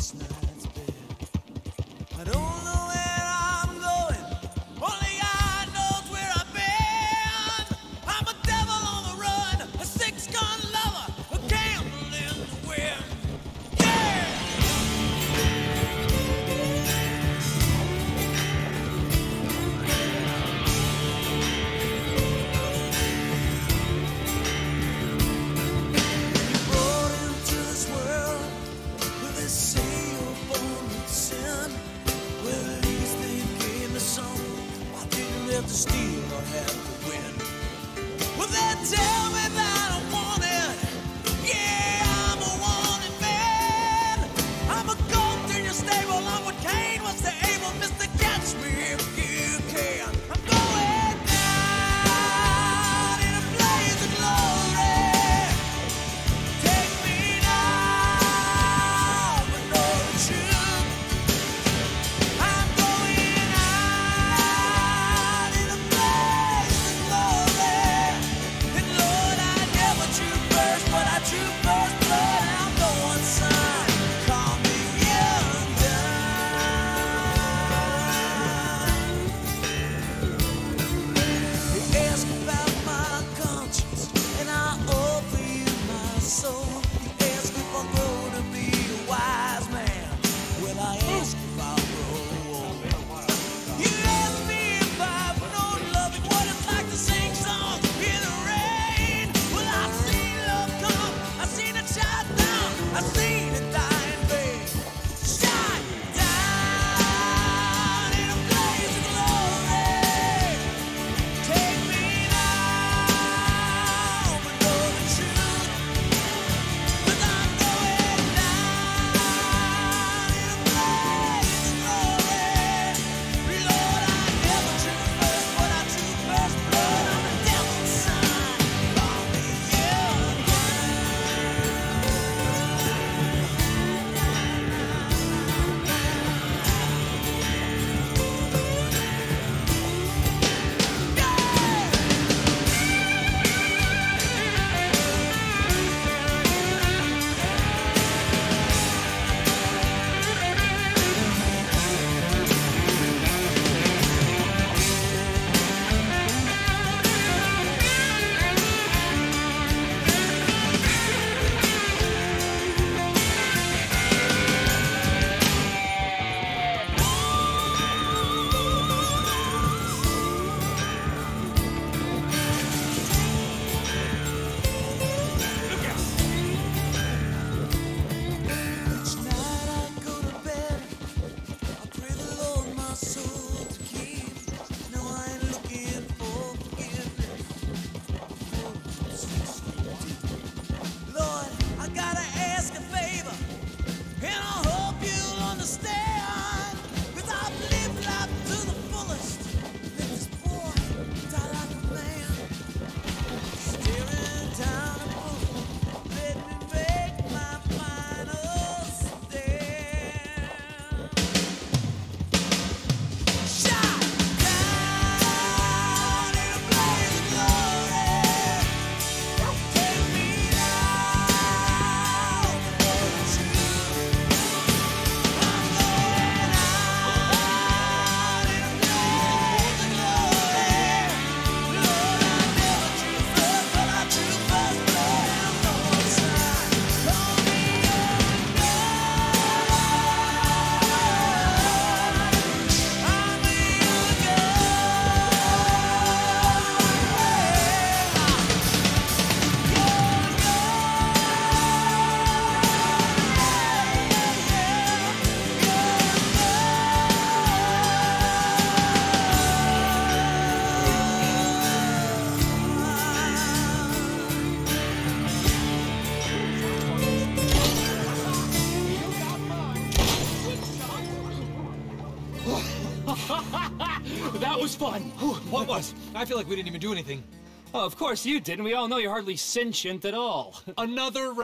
this night's bed. I don't know where I'm going, only God knows where I've been. I'm a devil on the run, a six-gun lover, a gambler in the wind. Yeah! Brought into this world with this seal born with sin. Well, at least they gave me some. I didn't have to steal or have to win. Well, they tell me that I want it. Yeah, I'm a wanted man. I'm a goat in your stable. I'm what Cain was to Abel. Mr. Catch me if you can. I'm going down in a blaze of glory. Take me now, but know the truth. I'm going out in a blaze of glory. And Lord, I never drew first, but I drew first blood. I'm going son. Call me undone. You ask about my conscience, and I offer you my soul. You ask if I'll grow to be a wise man. Well, I ask if I'll grow old. You ask me if I've known loving, what it's like to sing songs in the rain. Well, I've seen love come, I've seen it shine down, I've seen it die in vain. Shine down in a blaze of glory. Take me now, but know the truth. 'Cause I'm going down in a blaze of glory. Lord, I never drew first, but I drew first blood. I'm a devil's son. Call me Each night I go to bed, I pray the Lord my soul to keep. No, I ain't looking for forgiveness. Lord, I gotta ask a favor, and I hope you'll understand. 'Cause I've lived life to the fullest. Let this boy die like a man. Staring down a book, let me make my final stand. Shine down in a blaze of glory. Take me now, but know the truth. I'm going out in a blaze of glory. Lord, I never drew first, but I drew first blood. I'm going son. Call me undone. I'm the That was fun. What was? I feel like we didn't even do anything. Oh, of course you didn't. We all know you're hardly sentient at all. Another